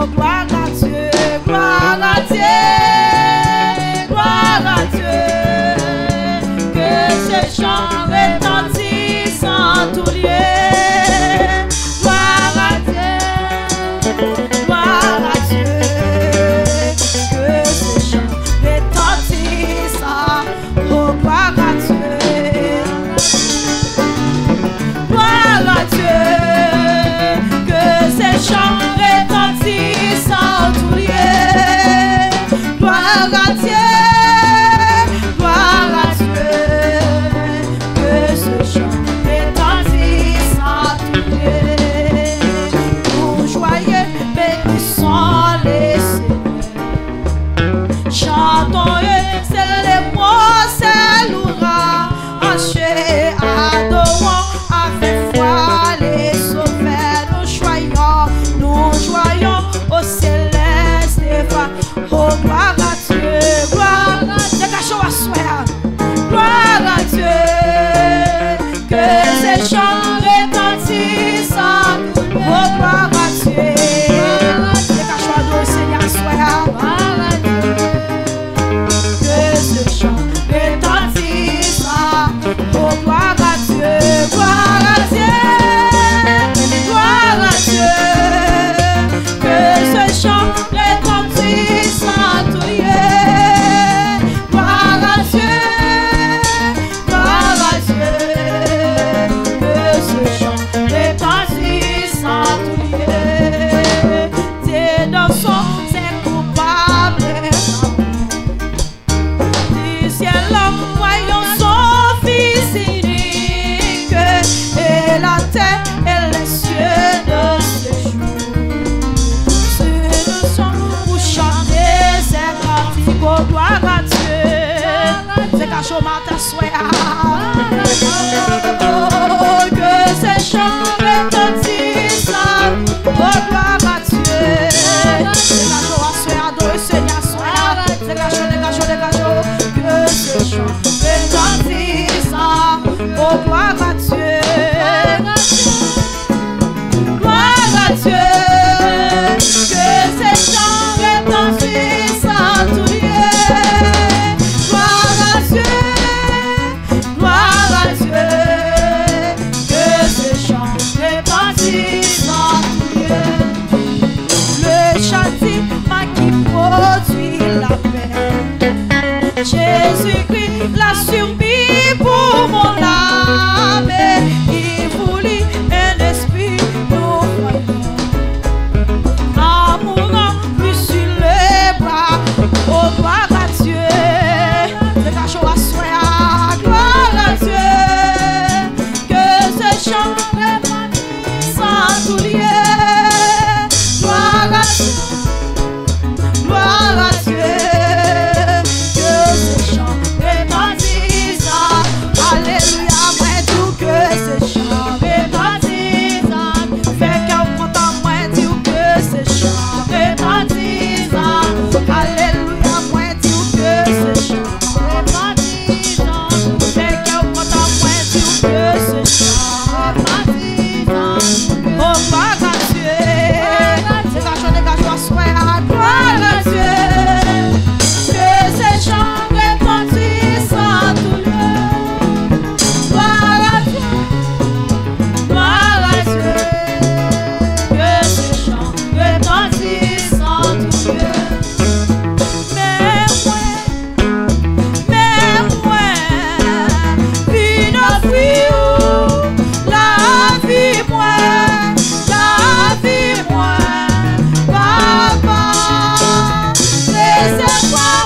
Oh, gloire à Dieu, gloire à Dieu, gloire à Dieu. Que ce chant retentisse en tout lieu. Gloire à Dieu, gloire à Dieu. Que ce chant retentisse en oh, gloire à Dieu. Gloire à Dieu. Que ces chants retentissent en tout lieu. Gloire à Dieu, gloire à Dieu. Que ce chant retentisse en tout lieu. Nous joyeux, bénissons les Seigneurs. Chantons-eux, célébrons, c'est l'ouvrage. Adorons avec foi les sauveurs. Nous joyons au céleste va. Oh, gloire à Dieu, gloire à Dieu. Dégagez à soi. Gloire à Dieu. Que ces chants retentissent. Oh, gloire à Dieu. Dégagez à Dieu, Seigneur, à soi. Gloire à Dieu. Que ces chants retentissent. Oh, gloire à Dieu, gloire à Dieu. Gloire à Dieu. Que ce chant retentisse en tout lieu. Gloire à Dieu, gloire à Dieu. Que ce chant retentisse en tout lieu. Tes dansons, c'est coupable. Du ciel, voyons son Fils unique. Et la terre et les cieux de ce jour. Sur le son pour chanter ses cantiques. Oh, gloire à Dieu. C'est qu'à chaud matin soir. Oh, que ces chants retentissent. Oh, gloire à Dieu. C'est qu'à chaud à soir, adorer Seigneur soir. C'est qu'à chaud, dégagez. Que ces chants retentissent. Oh, gloire à Dieu. Gloire à Dieu. Que ces chants retentissent en tout lieu. Gloire à Dieu. Gloire à Dieu. Que ces chants retentissent en tout lieu. Le châtiment qui produit la paix. Jésus-Christ l'a surpris pour mon âme. Il voulut un esprit nous voyons. En mourant plus sur les bras. Oh, gloire à Dieu. Dégagez à soi. Gloire à Dieu. Que ce chant retentisse en tout lieu. Gloire à Dieu. Gloire à Dieu. Que ce chant retentisse. Alléluia, moi tout que ce chant retentisse. Fait qu'un content, moi tout que ce chant retentisse. Alléluia, moi tout que ce chant retentisse. Fait qu'un content, moi tout que ce chant retentisse. Oh, gloire à Dieu. Dégagez à soi. Gloire à Dieu. Que ces chants retentissent en tout lieu. Gloire à Dieu. Gloire à Dieu. Que ces chants retentissent en tout lieu. Mais moi, vie de vie, la vie moi, papa, laissez-moi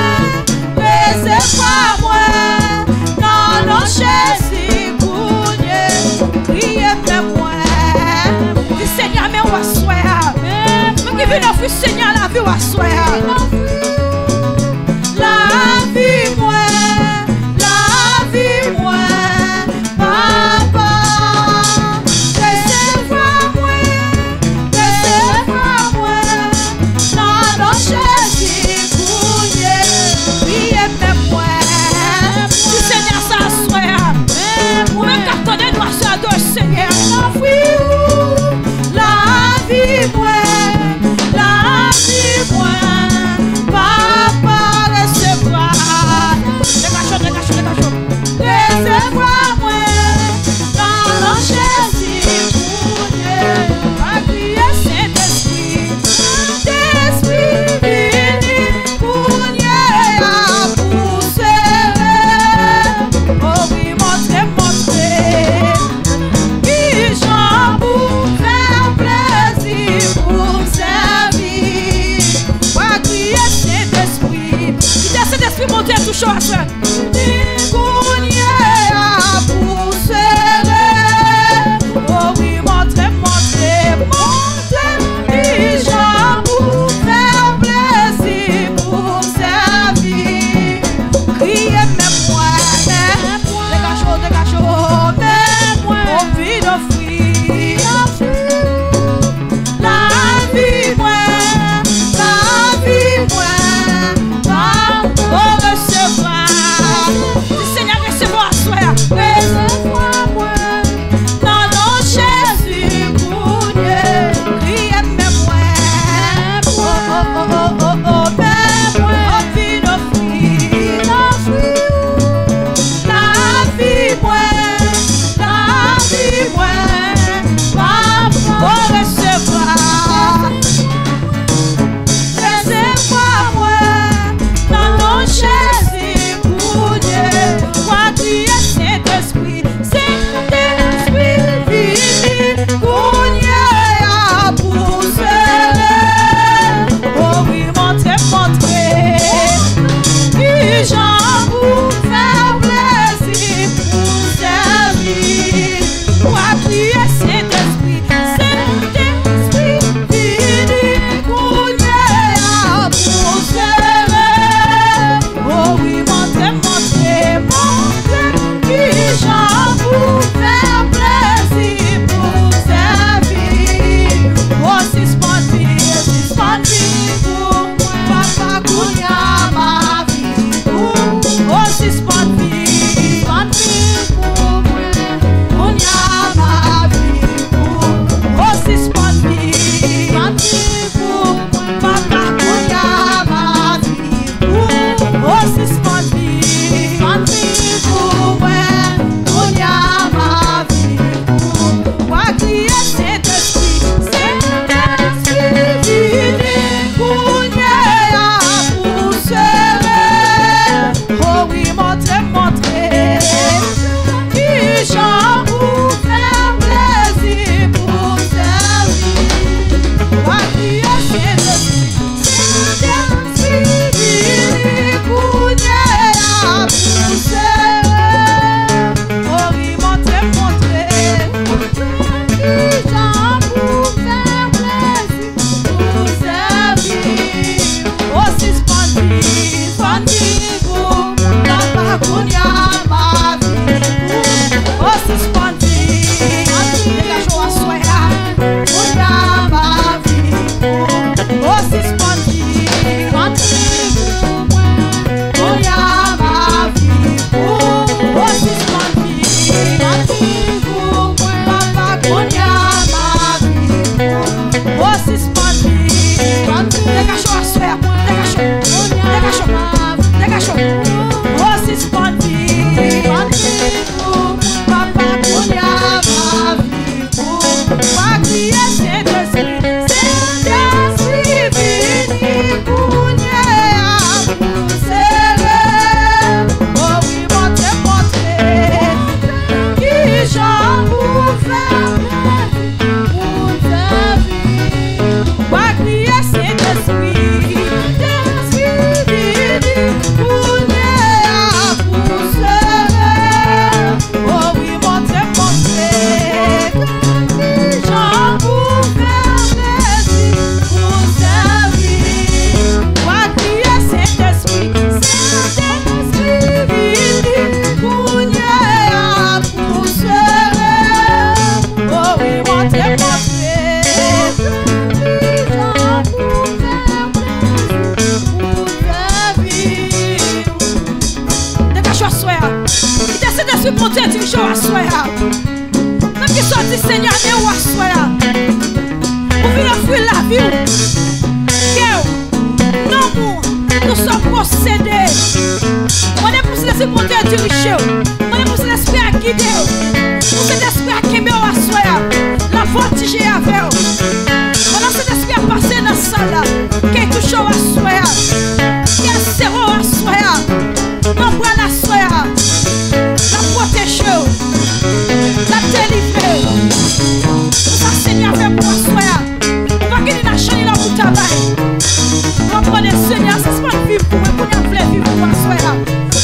moi, non, Jésus, priez pour moi. Dis Seigneur, mais on va soir. Nous qui venons offrir Seigneur la vie, on va soir. La vie moi, papa, laissez-moi moi, non, Jésus, priez pour moi. Dis Seigneur, ça soir. Même quand on est noir, ça doit Seigneur. La vie, moi, la chaud à soi. Pour serrer. Oh oui, montrez, montrez, montrez. Et j'en pour faire plaisir, pour servir. Criez même moi, dégage, même moi. On vit de fruits. La vie, moi. Oh, recevoir. Seigneur, recevoir, soeur. Recevoir, moi. Dans nos Jésus, pour Dieu. Criez, même moi. Oh, même moi. Oh, vie de fruits. La vie, moi. La vie, moi. Oh, recevoir. Recevoir, moi. Jésus pour Dieu, moi tu es Saint-Esprit, Saint-Esprit vini, pour Dieu pour serrer. Oh oui, montrez, montrez, qui j'en vous faire plaisir pour servir. Moi tu es Saint-Esprit, Saint-Esprit vini, pour Dieu pour serrer. Oh oui, montrez, montrez, montrez, qui j'en vous faire plaisir pour servir. Oh, suspendez pour moi, papa, Kounia, ma vie. Oh, suspendez pour moi, Kounia, ma vie. Oh, suspendez pour moi, papa, Kounia, ma vie. Oh, suspendez pour moi, Kounia, ma vie. Moi, crier Saint-Esprit, Saint-Esprit vini, Kounia, pour serrer. Oh oui, montrez, montrez, qui j'en vous faire plaisir pour servir. Moi, crier Saint-Esprit, Saint-Esprit vini, Kounia, pour serrer. Oh oui, montrez, montrez, qui j'en vous faire plaisir pour servir. Oh, suspendez pour papa, Kounia, ma vie. Oh, suspendez, dégage-moi, soya, Kounia, ma vie. Oh, suspendez pour moi, Kounia, ma vie. Oh, suspendez pour moi, papa, Kounia, ma vie. Oh, suspendez, dégage-moi, soya, dégage-moi. Oh, suspendez pour papa, Kounia, ma vie. Moi, crier Saint-Esprit, Saint-Esprit vini, Kounia, pour serrer. Oh oui, montrez, montrez, qui j'en vous faire plaisir pour servir. Moi, crier Saint-Esprit, Saint-Esprit vini, Kounia, pour serrer. Oh oui, montrez, montrez, qui j'en vous faire plaisir pour servir. Moi, crier Saint-Esprit, Saint-Esprit vini, Kounia, pour serrer. Oh oui, montrez, montrez, qui j'en vous faire plaisir pour servir. Dégage-toi, soya. Il décide de se monter à diriger à soya. Même qui sorti Seigneur, et ou à soya. Vous venez offrir la vie. Non, nous sommes possédés. On est poussé de se monter à diriger. On est poussé l'esprit à guider. Poussé l'esprit à quémer à soya. La voltige avec vous. On a cet esprit à passer dans la salle. Qui est toujours à soya. Qui est zéro à soya. Non, pour la soya. La protéger. La délivrer. Ça, Seigneur, fait pour soya. On va gagner la chaîne là pour travailler. On va prendre le Seigneur. C'est ce qu'on vit pour moi. Pour nous vivre pour soya.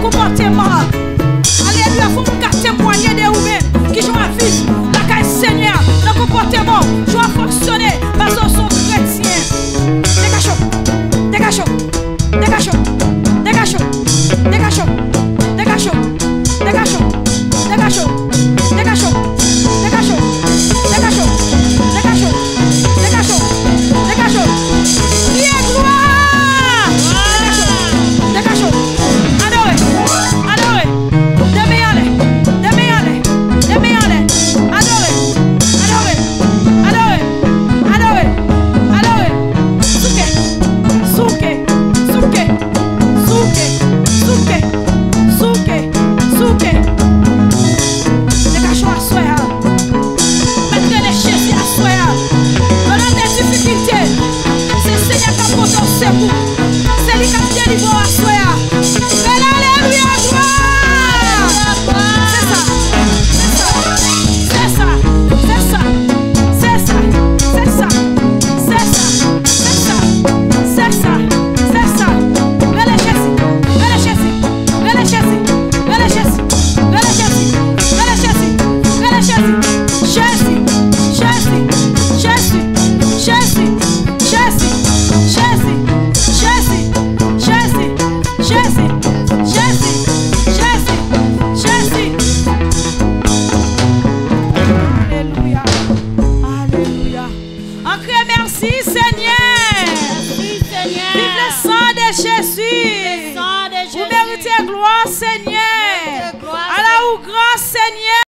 comportement. Alléluia, faut nous témoigner de vous-même qui jouent à vivre la caille Seigneur, dans le comportement, jouent à fonctionner parce qu'ils sont chrétiens. Dégagez, dégagez, dégagez, dégagez, dégagez, dégagez, dégagez, dégagez, dégagez, dégagez, dégagez, dégagez, dégagez, dégagez. Priez gloire. Dégagez, adorez, adorez, démeillez, démeillez, démeillez, adorez, adorez, adorez, adorez, adorez. Souke, souke, souke, souke, souke, souke, souke. Dégagez à soi. Mettez les chaises à soi. Dans des difficultés, c'est le Seigneur qui a posé au secours. C'est lui qui a délivré à soi. Mais alléluia, gloire. C'est ça, c'est ça, c'est ça, c'est ça, c'est ça, c'est ça, c'est ça, c'est ça, c'est ça. Relâchez-y, relâchez-y, relâchez-y, relâchez-y, relâchez-y, relâchez-y, relâchez-y. Jésus, Jésus, Jésus, Jésus, Jésus, Jésus, Jésus, Jésus, Jésus, Jésus, Jésus, Jésus. Alléluia, alléluia. Encore merci Seigneur. Merci Seigneur. Vive le sang de Jésus. Le sang de Vous Jésus. méritez gloire Seigneur. Méritez gloire, À la ou grand Seigneur.